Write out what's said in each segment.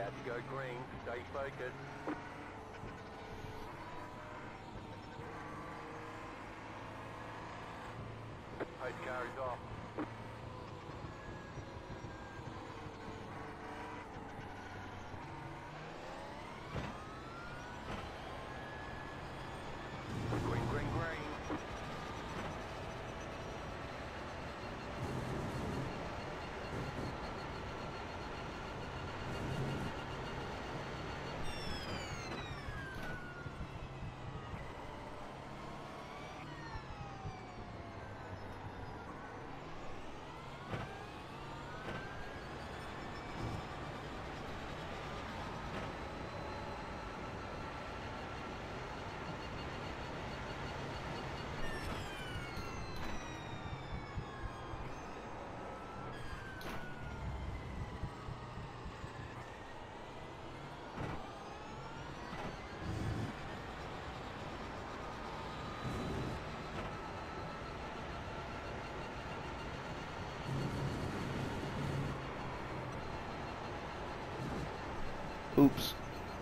about to go green. Stay focused. Pace carries off. Green, green, green. Oops.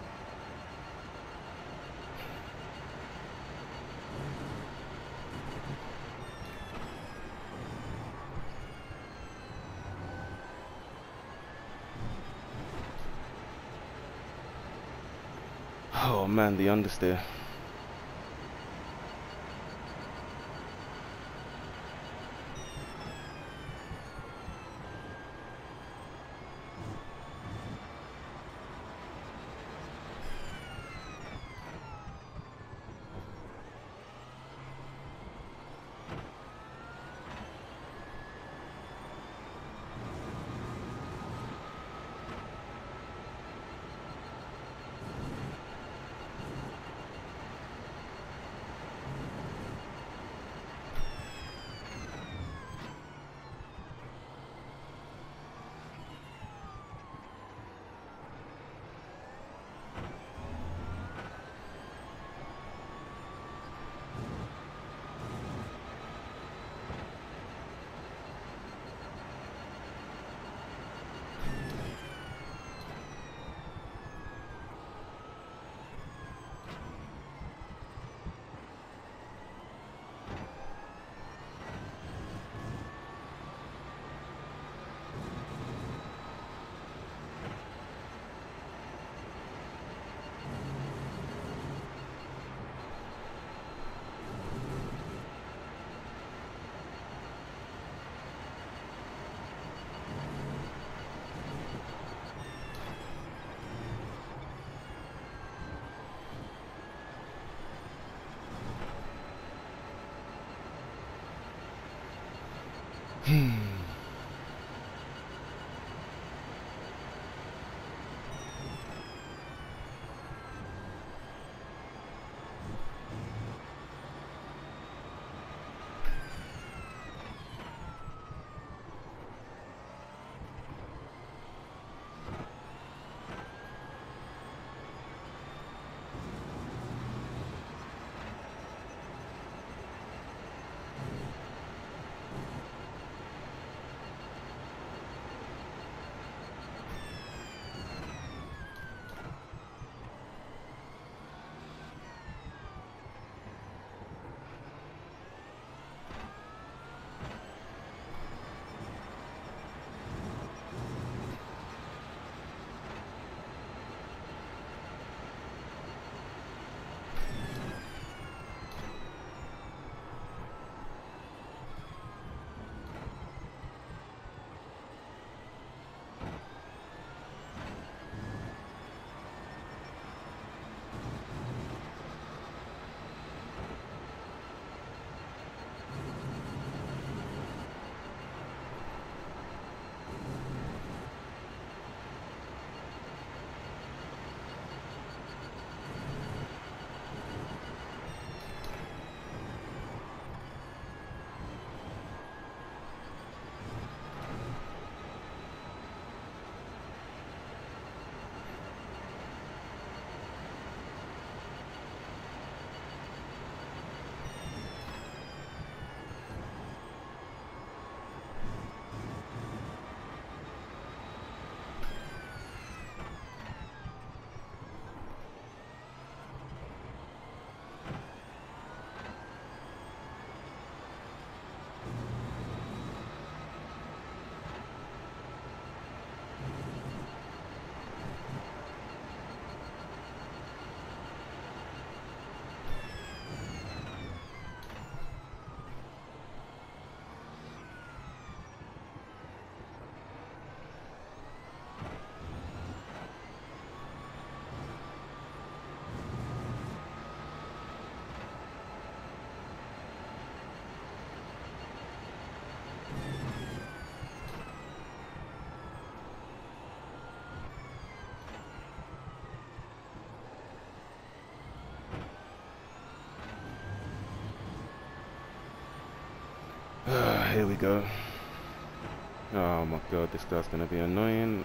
Oh man, the understeer. Here we go. Oh my god, this guy's gonna be annoying.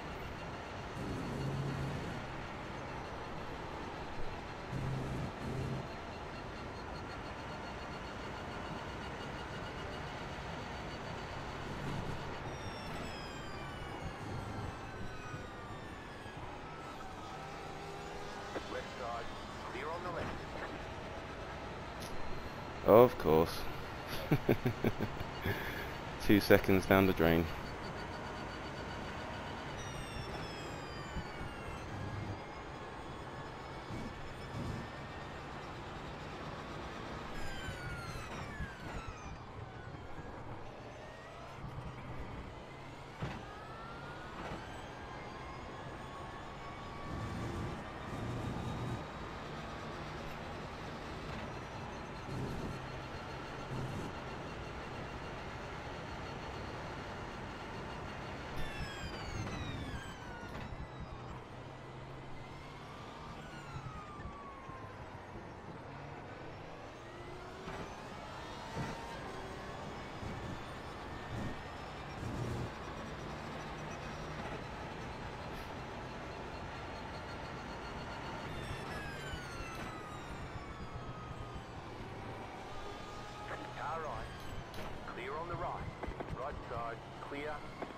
Left side, clear on the left. Of course. 2 seconds down the drain. Car right, clear on the right. Right side, clear.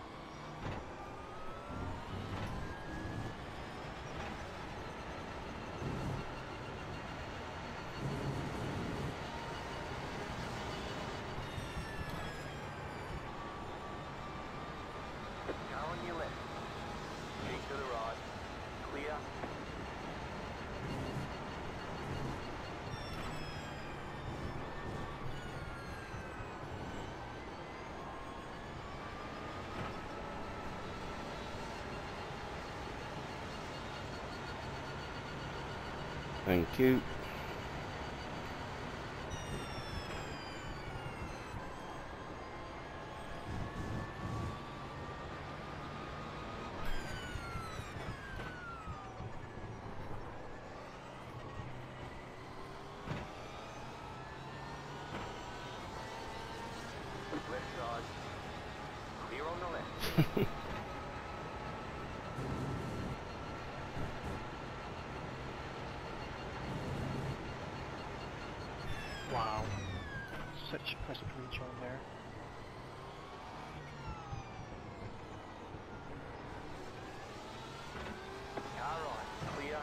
Car on your left. Keep to the right. Clear. Thank you. Left side, clear on the left. Wow. Such pressure reach on there. Car right, clear.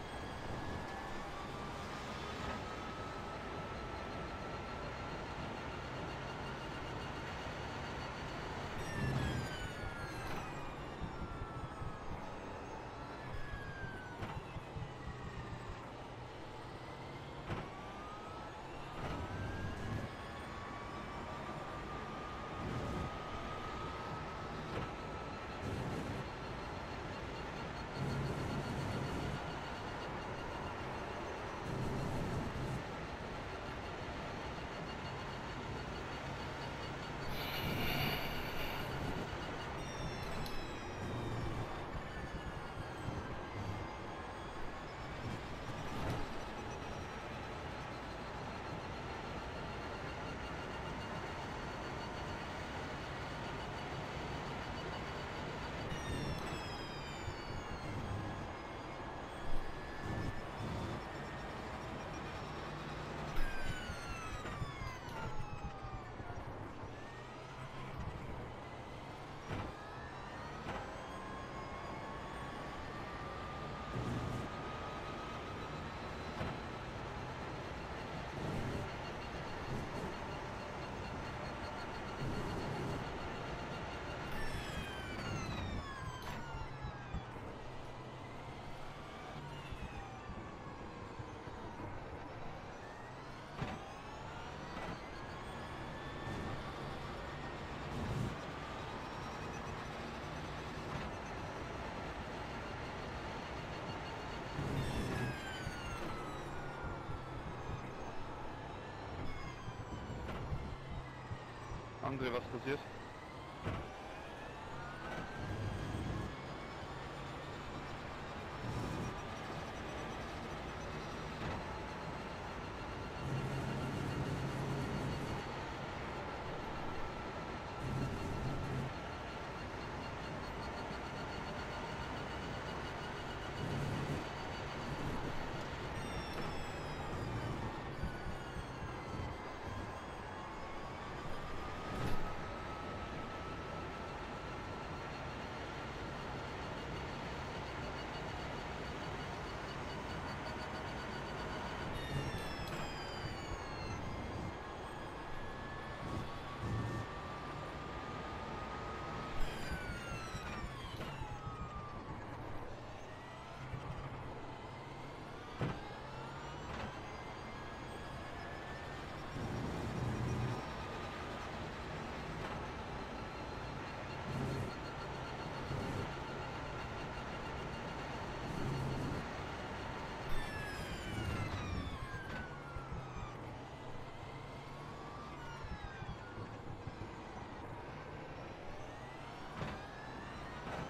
André, was passiert?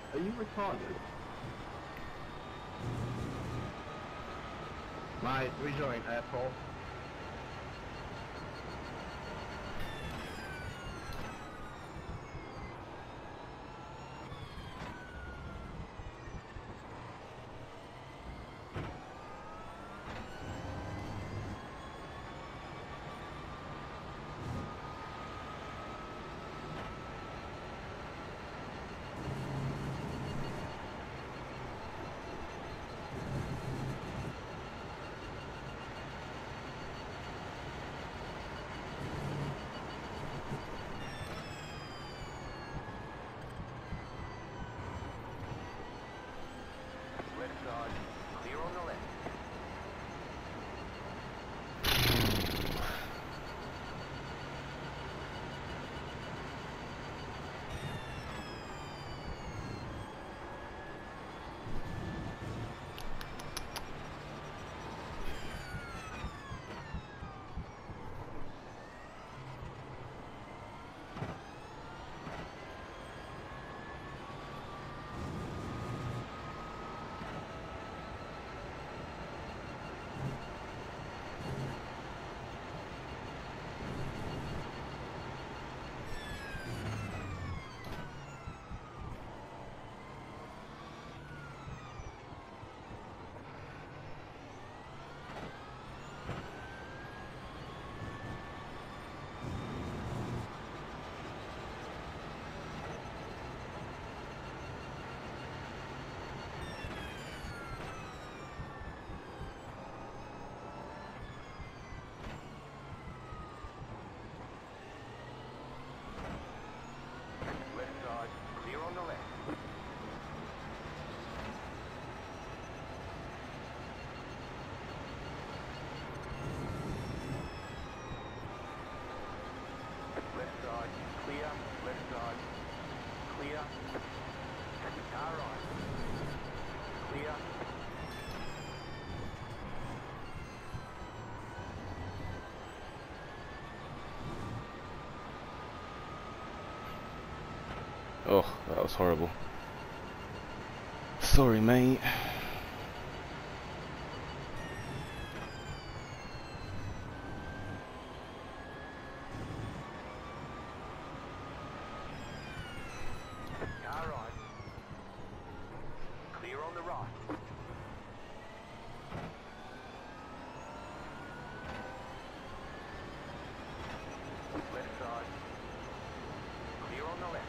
Are you retarded? Mate, rejoin airport. Left side, clear on the left. Left side, clear on the left. Left side, clear. Left side, clear. Car right. Clear. Oh, that was horrible. Sorry, mate. Car right. Clear on the right. Left side. Clear on the left.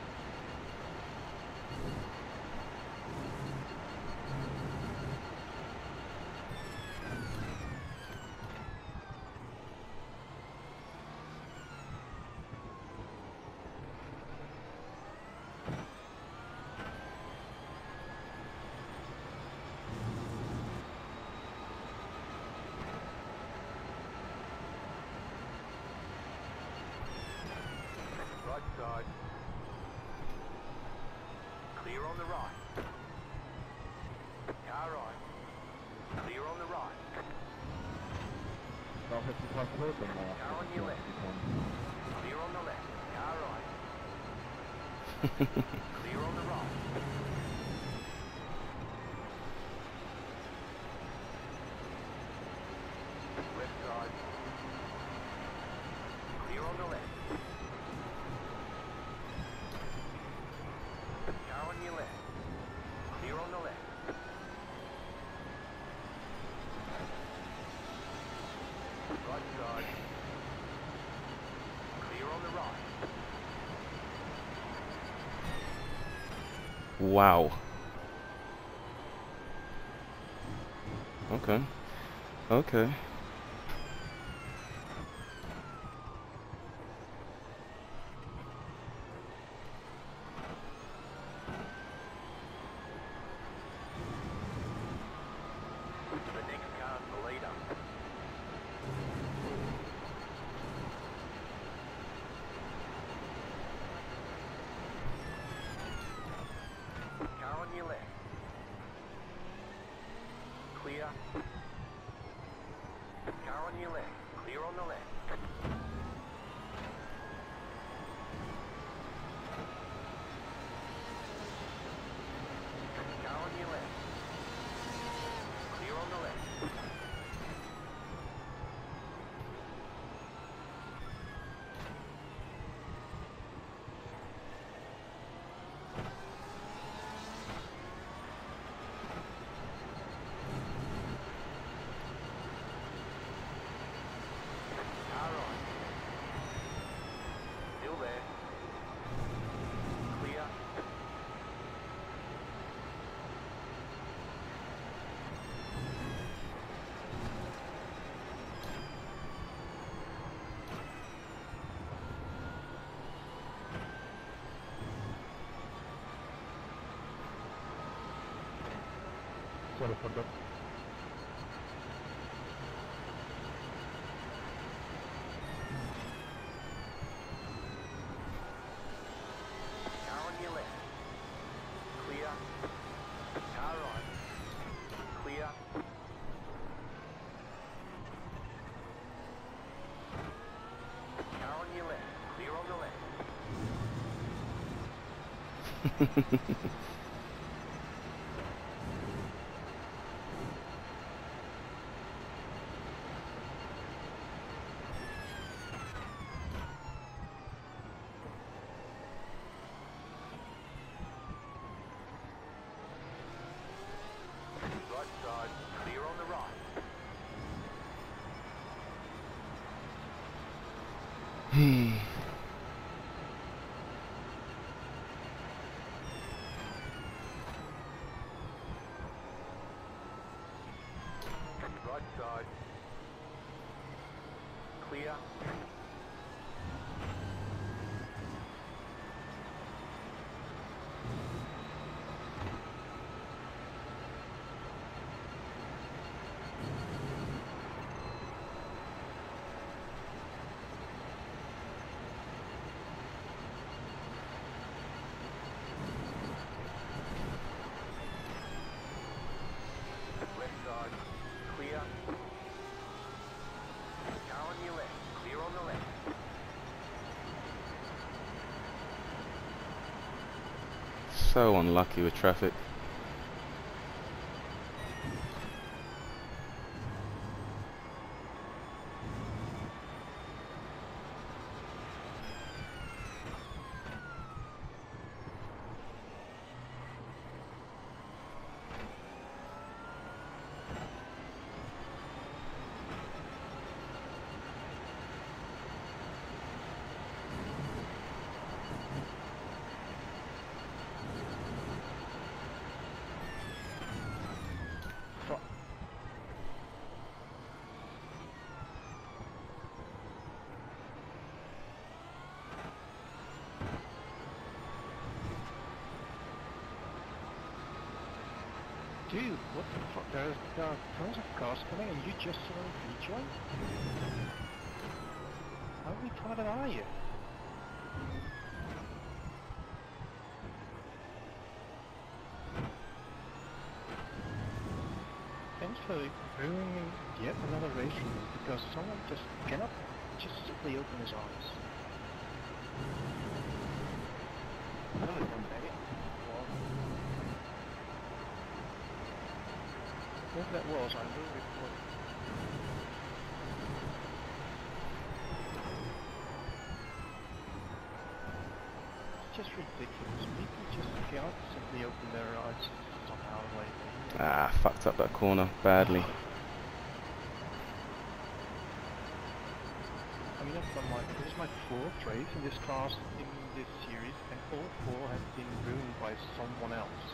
Right side. Clear on the right. Car right. Clear on the right. Car on your left. Clear on the left. Car right. Clear on the right. Left side. Clear on the left. Car on your left. Clear on the left. Right side. Clear on the right. Wow. Okay. Okay. The next car's the leader. Car on your left. Clear. Car on your left. Clear on the left. Sorry for that. Car on your left. Clear. Car right. Clear. Car on your left. Clear on the left. Right side. Clear on the right. Right side. Clear. Left side. Clear. Car on your left. Clear on the left. So unlucky with traffic. Fuck. Dude, what the fuck? There are tons of cars coming and you just rejoin? How retarded are you? Thanks for ruining yet another race for me because someone just cannot just simply open his eyes. Whoever that was, I will report. It's just ridiculous. People just cannot simply open their eyes somehow lately. Ah, fucked up that corner badly. I mean, this is my fourth race in this class in this series, and all four have been ruined by someone else.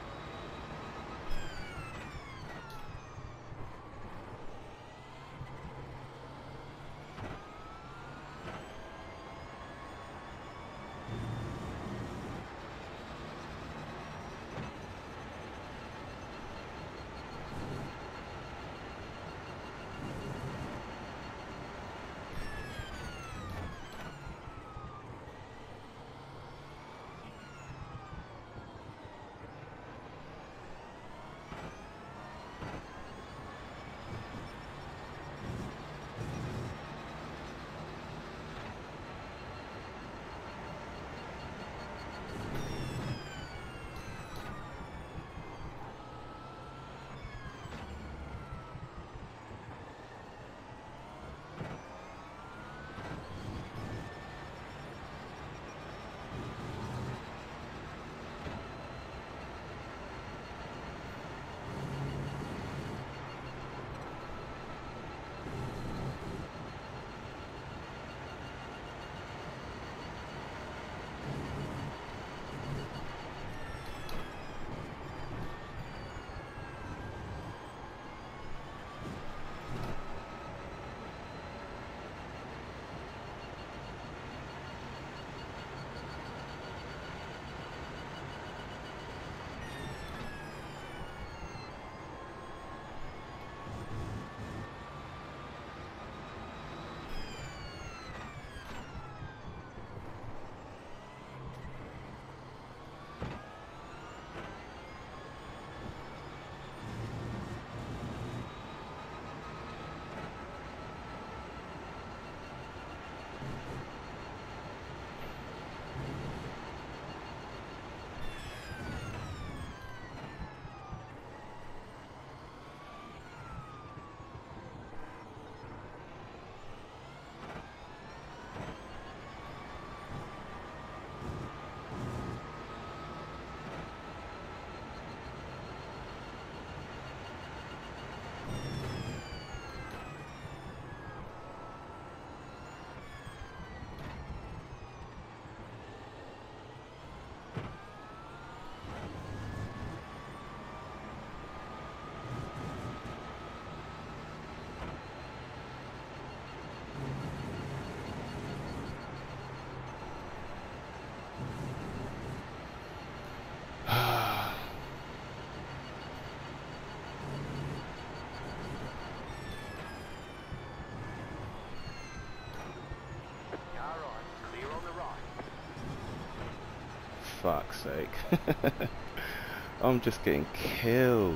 fuck's sake. I'm just getting killed.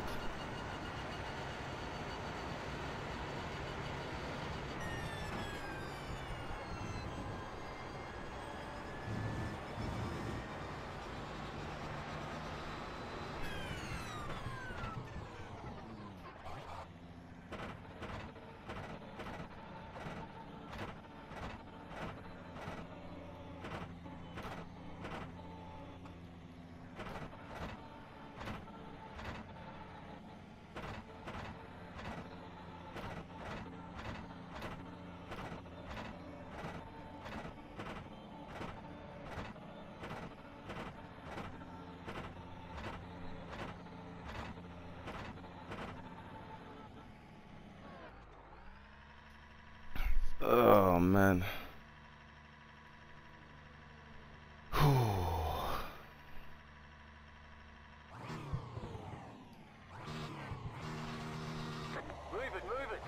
Oh man. Move it, move it.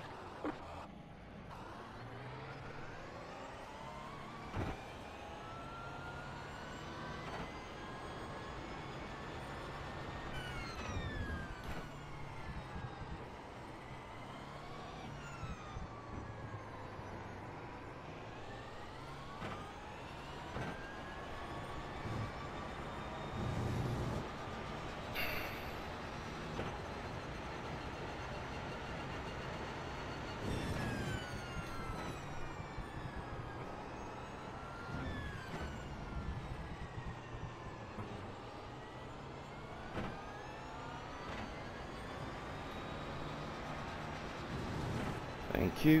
Thank you.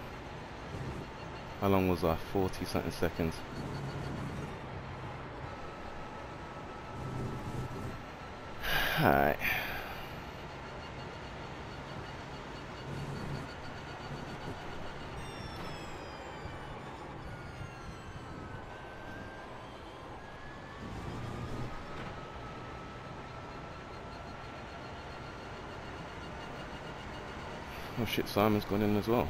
How long was I? 40 something seconds. Alright. Oh shit, Simon's gone in as well.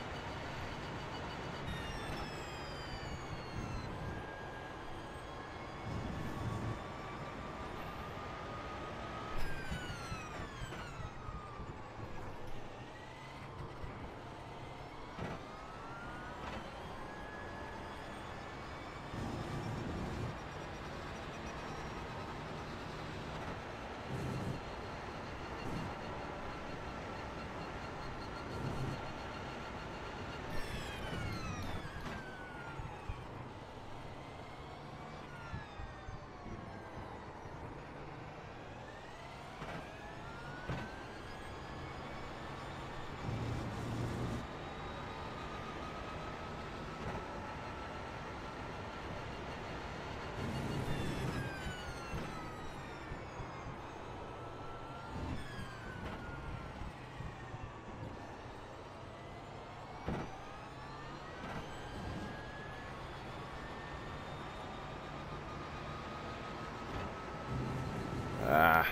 Ah.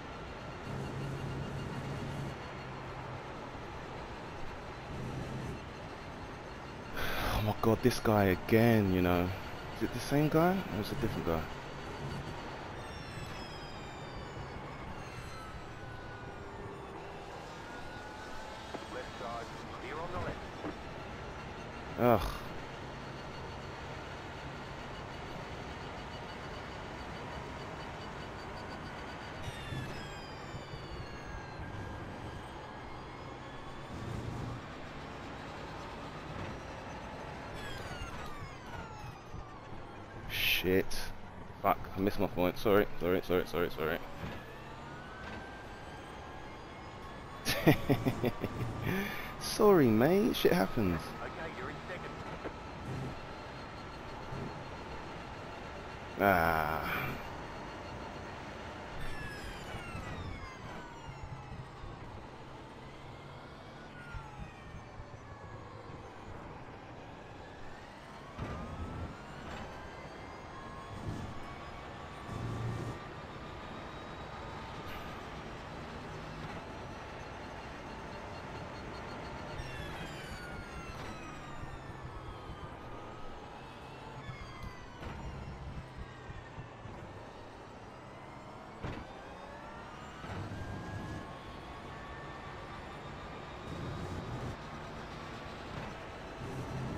Oh my god, this guy again, you know. Is it the same guy or is it a different guy? Left side, clear on the left. Ugh. Shit. Fuck, I missed my point. Sorry. Sorry, mate. Shit happens. Okay, you're in second. Ah.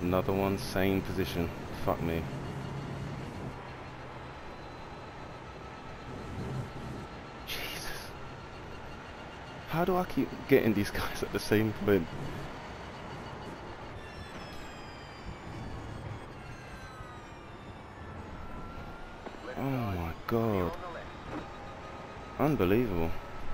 another one, same position. Fuck me. Jesus. How do I keep getting these guys at the same point? Left Oh side, my clear god. on the left. Unbelievable.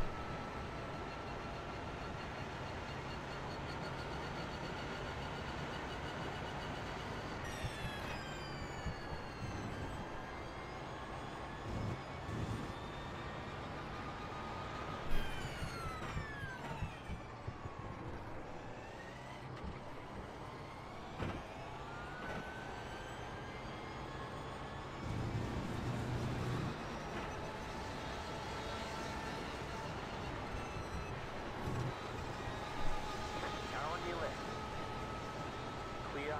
Car on your left. Clear.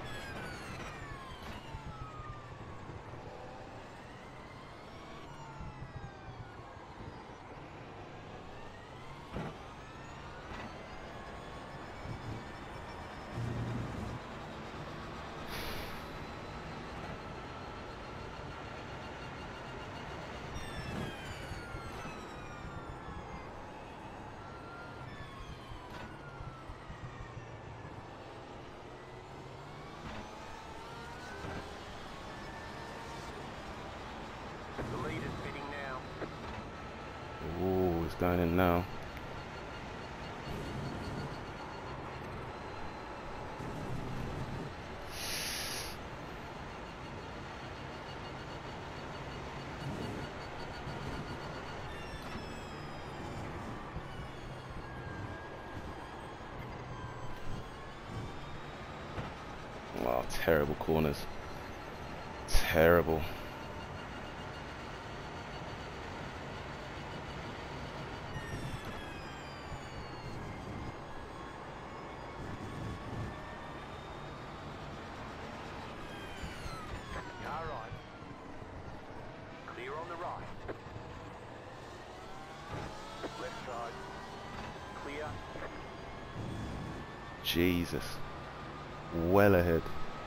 The lead is fitting now. Ooh, it's going in now. Oh, terrible corners. Terrible. Car right. Clear on the right. Left side. Clear. Jesus. Well ahead.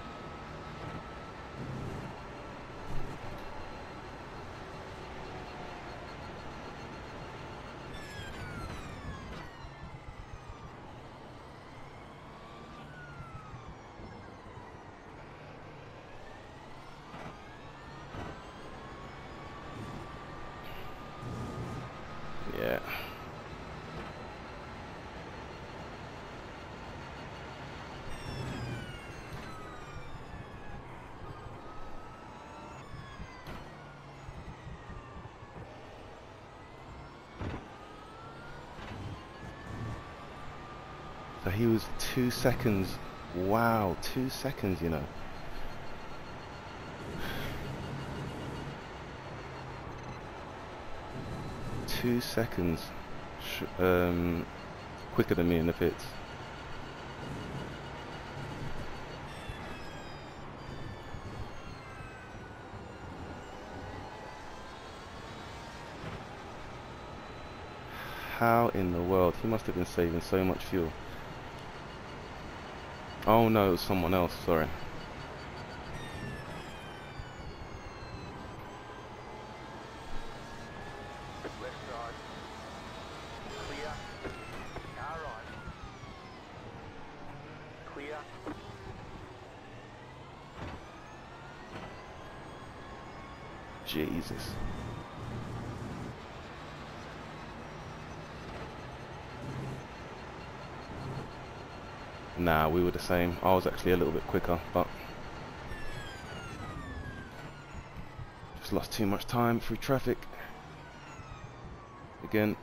Yeah. So he was 2 seconds. Wow, 2 seconds, you know. Two seconds quicker than me in the pits. How in the world? He must have been saving so much fuel. Oh no, it was someone else, sorry. Left side. Clear. Car right. Clear. Jesus. Nah, we were the same. I was actually a little bit quicker, but just lost too much time through traffic. Again.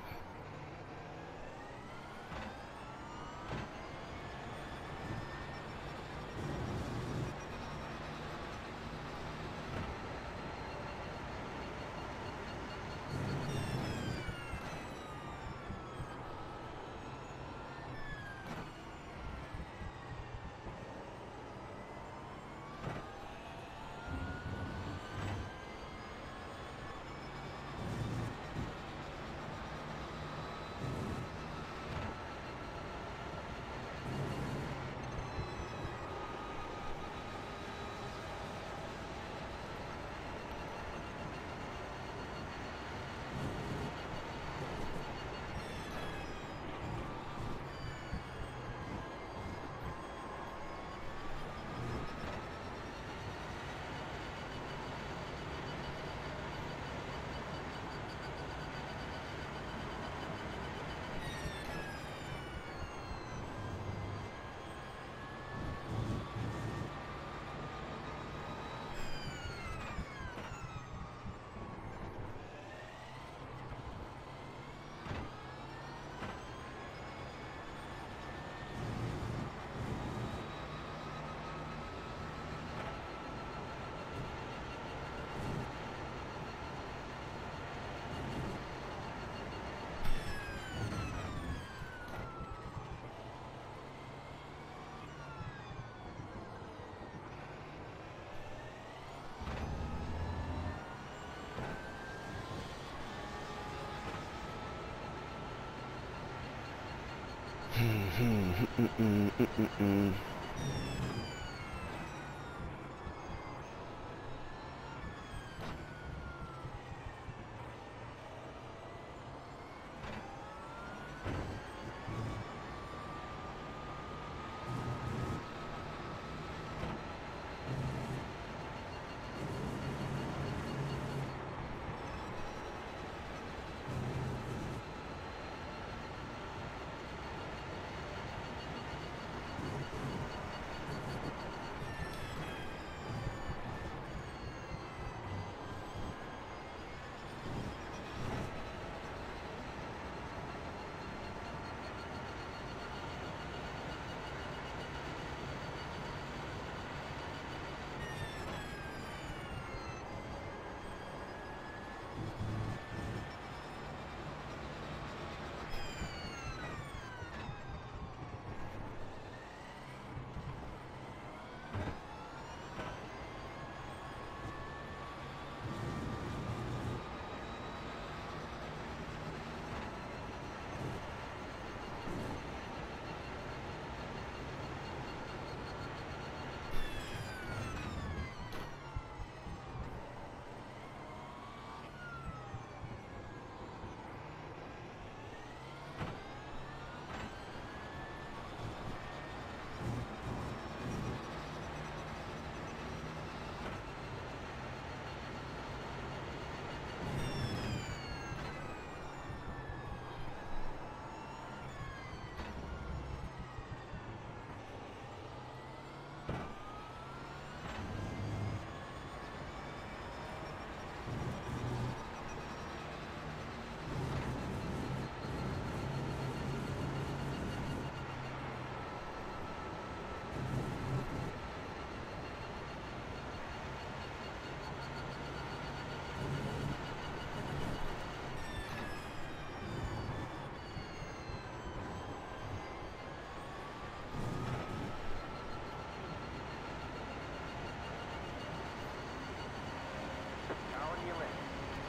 Car on your left.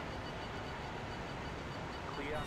Clear.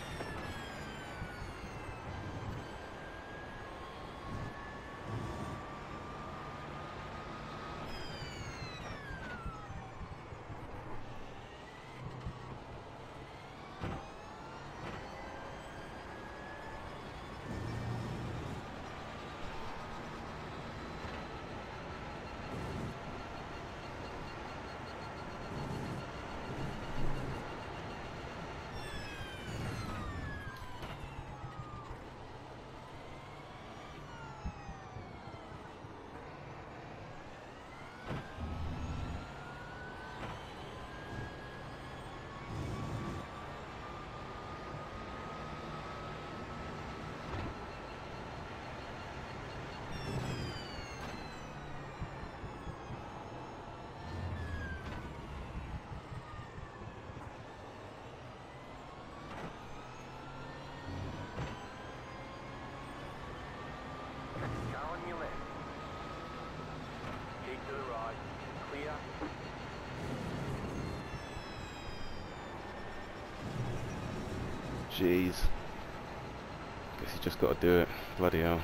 Car on your left. Keep to the right. Clear. Jeez. Guess you just got to do it. Bloody hell.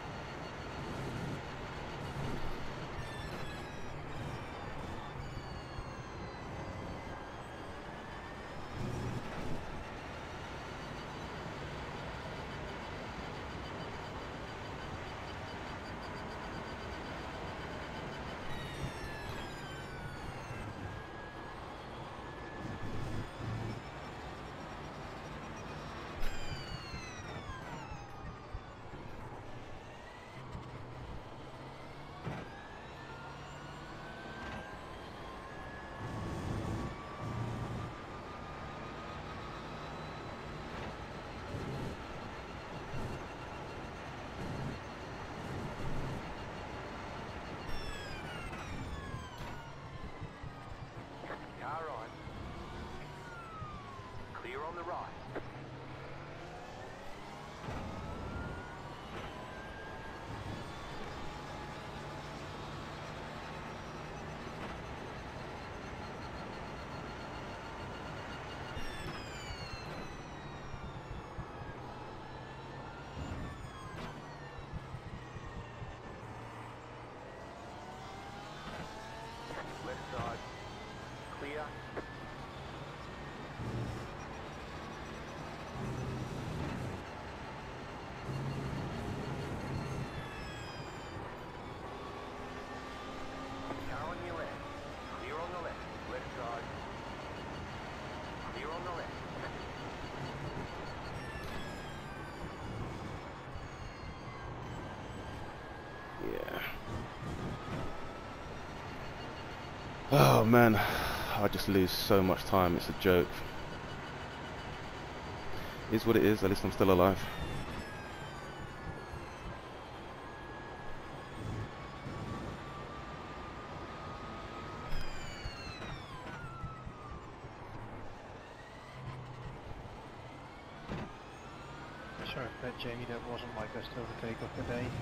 Car on. Clear on the right. Oh man, I just lose so much time, it's a joke. Is what it is, at least I'm still alive. Sorry for that, Jamie, that wasn't my best overtake of the day.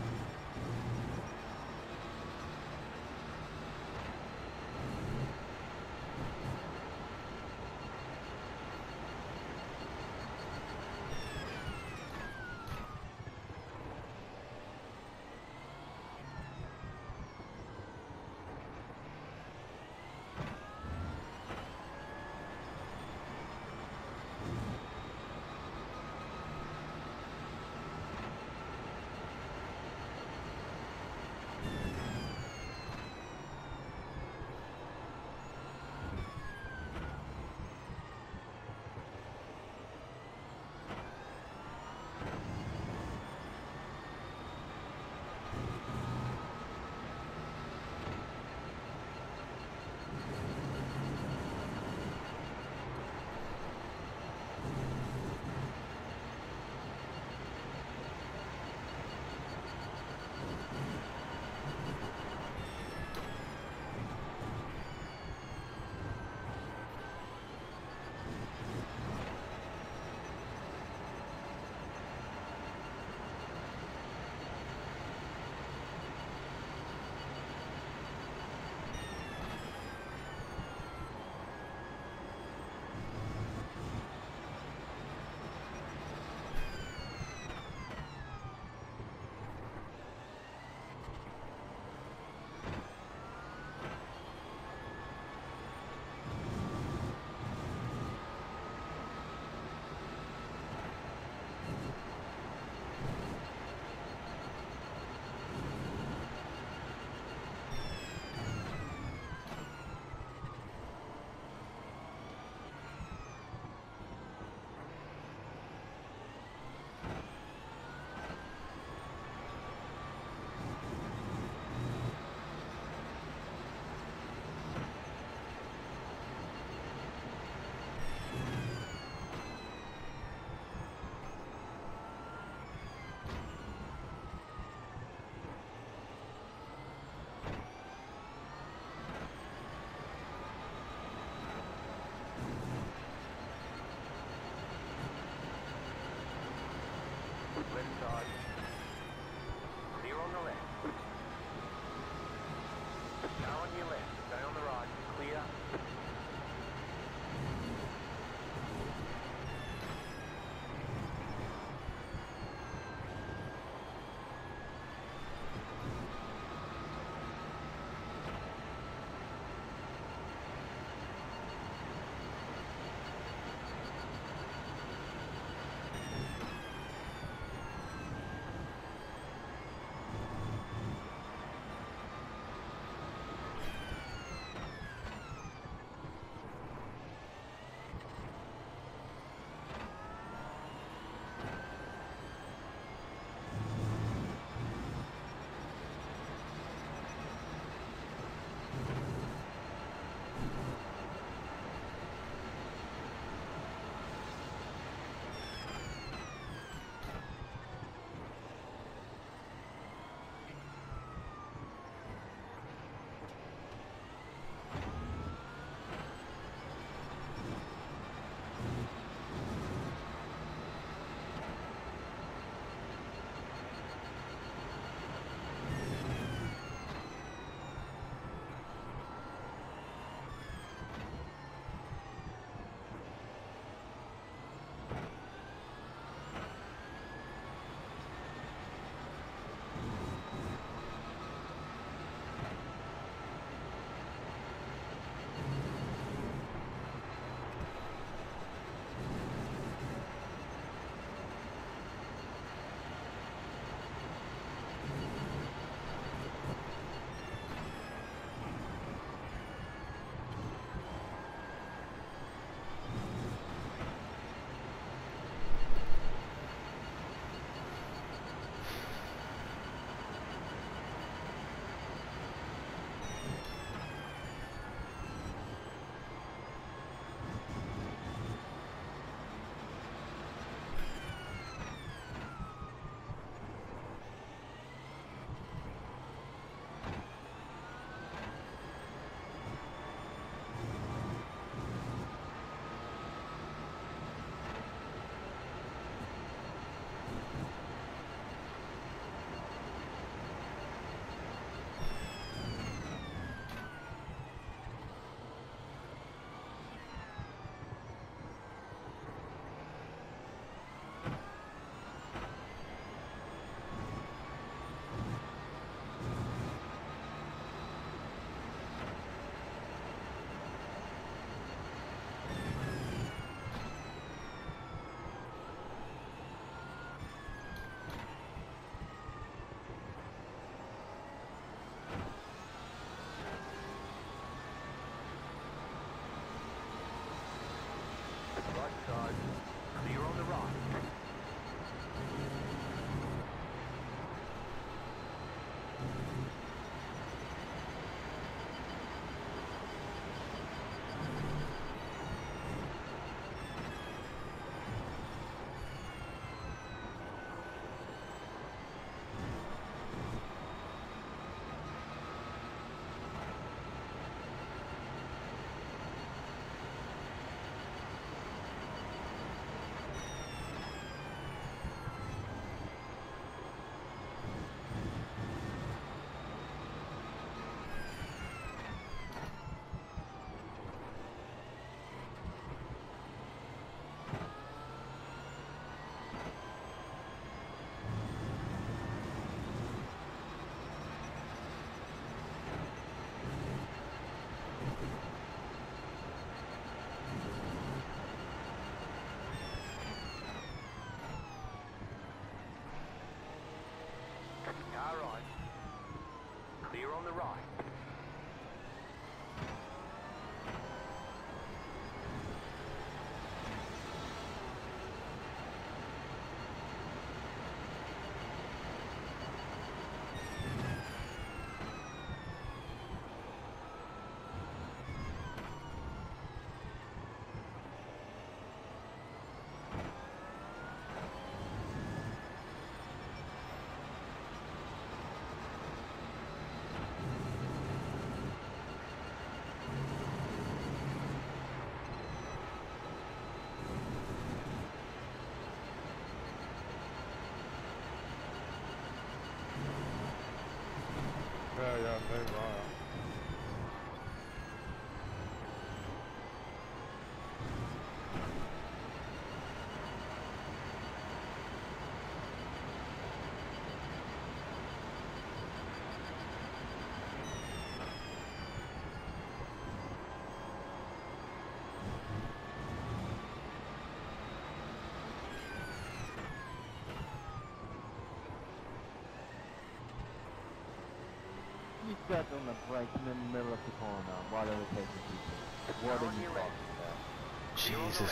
got on the brakes in the middle of the corner while they were taking people. What are you talking about? Jesus.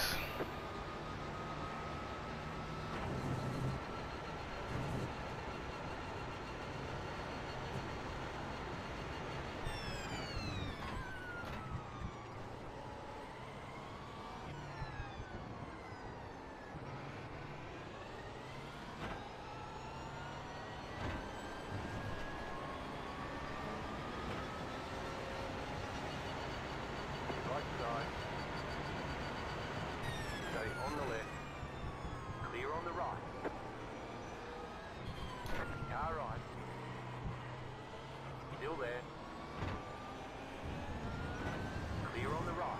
Right side. Stay on the left. Clear on the right. Car right. Still there. Clear on the right.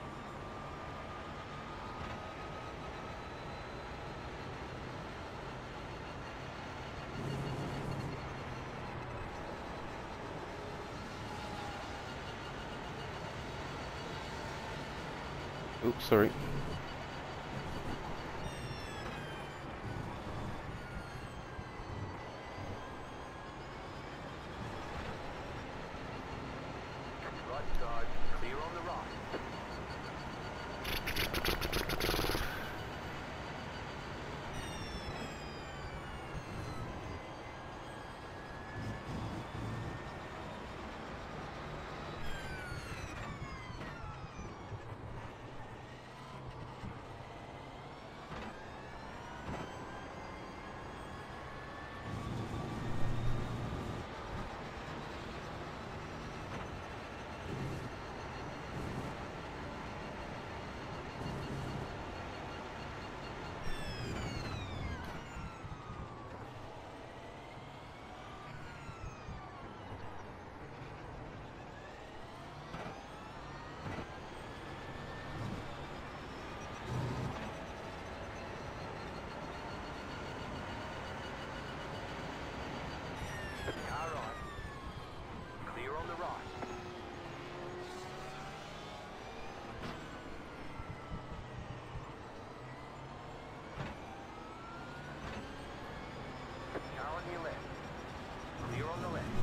Oops, sorry. Right side. Clear on the right. Car right. Clear on the right. Car on your left. Clear on the left.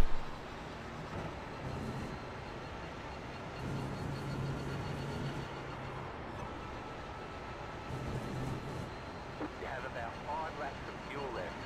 You have about 5 laps of fuel left.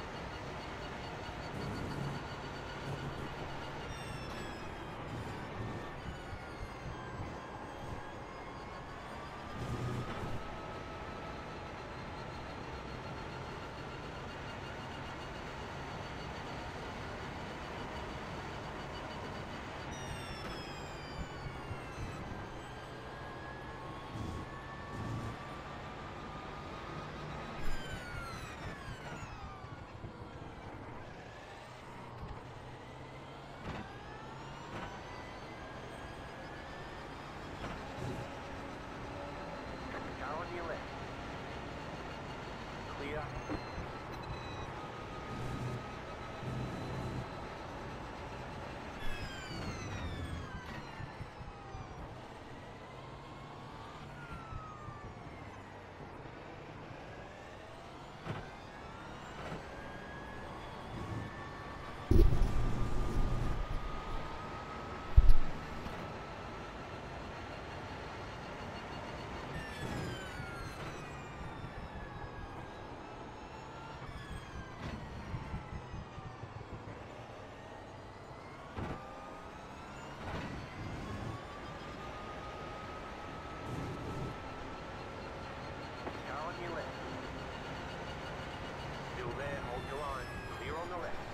Car on your left. Clear. Car on your left. Still there, hold your line. Clear on the left.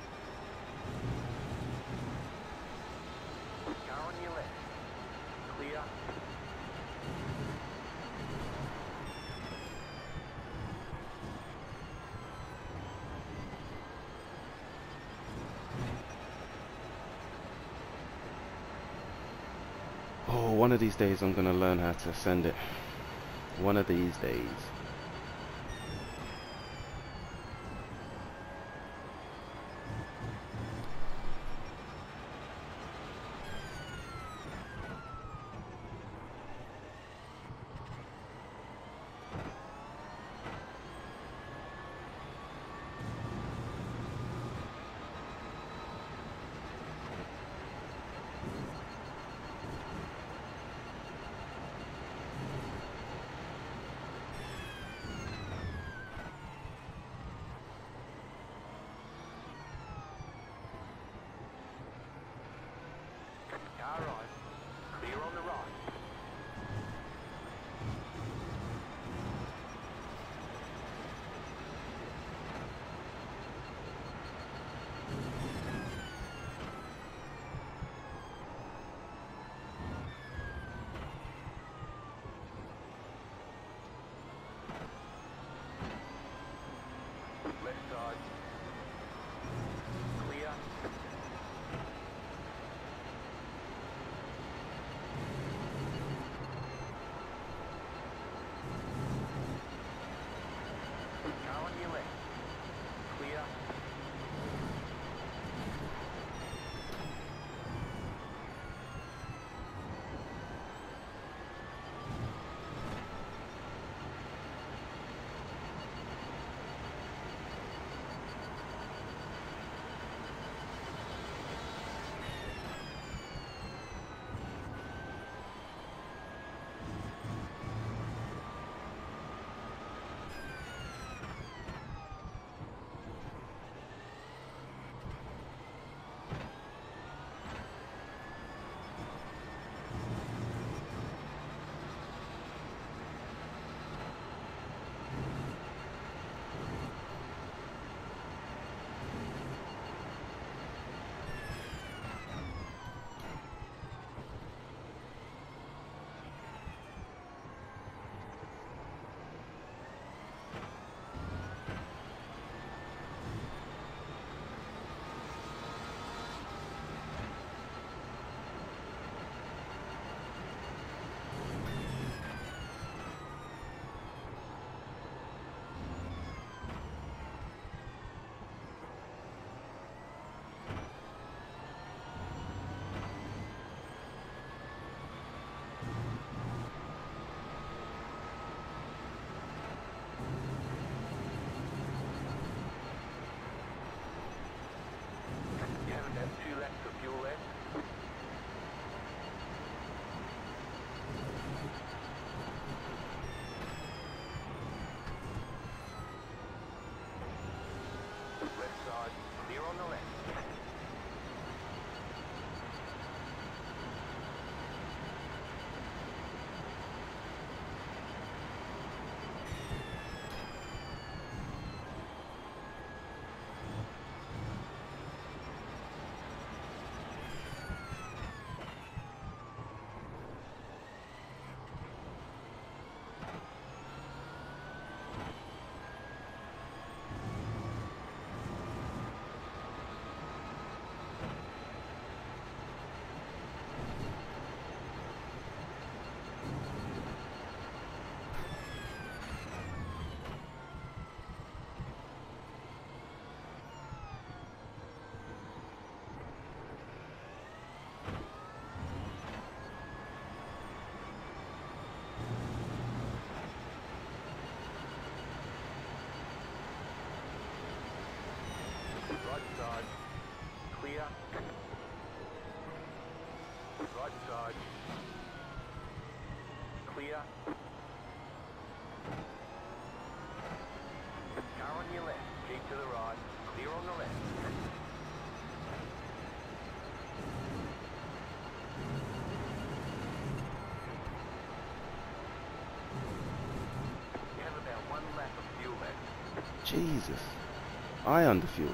Car on your left. Clear. Oh, one of these days I'm gonna learn how to send it. One of these days. on the left. You have about 1 lap of fuel left. Jesus. I underfueled.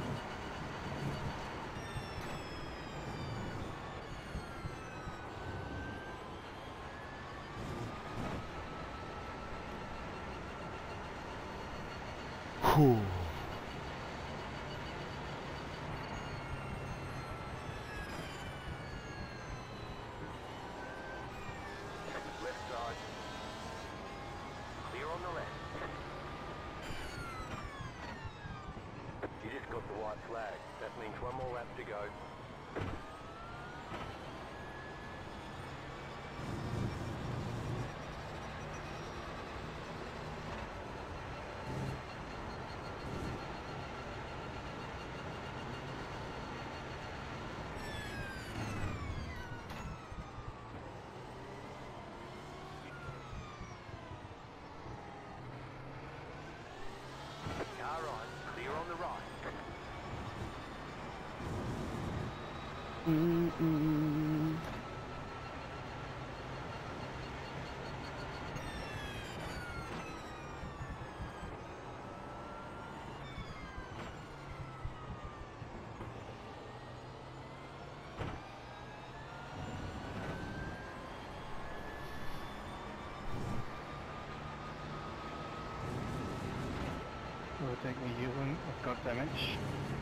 Whew. Left side. Clear on the left. You just got the white flag. That means 1 more lap to go. Car on. Clear on the right. Mm-mm. Overtake me, Ewan. I've got damage.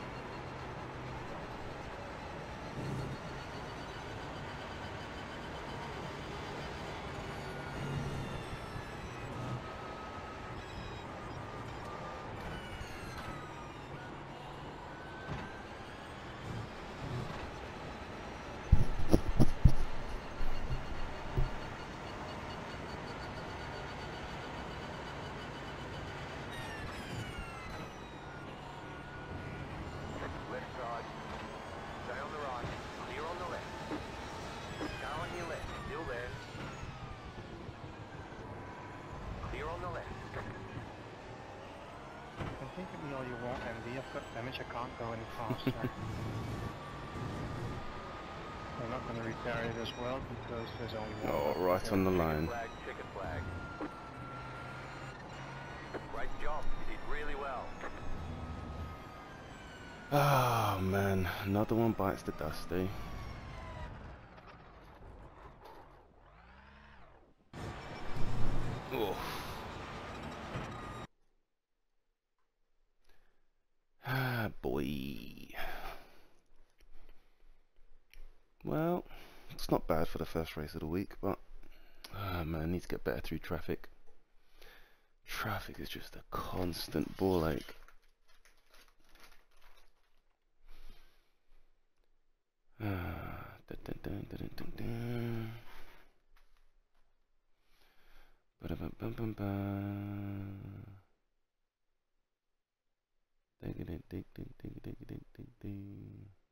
Left side. Stay on the right. Clear on the left. Car on your left. Still there. Clear on the left. You can think of me all you want, Andy. I've got damage. I can't go any faster. I'm not going to repair it as well because there's only one. Oh, left. right on the line. Flag, checker flag. Great job. You did really well. Oh man, another one bites the dust, eh? Oh. Ah, boy. Well, it's not bad for the first race of the week, but man, I need to get better through traffic. Traffic is just a constant ball ache. Dun, dun, dun, dun, dun, dun. Ba-da-bum-bum-bum-bum. Dig-a-dig-dig-dig-dig-dig-dig-dig-dig.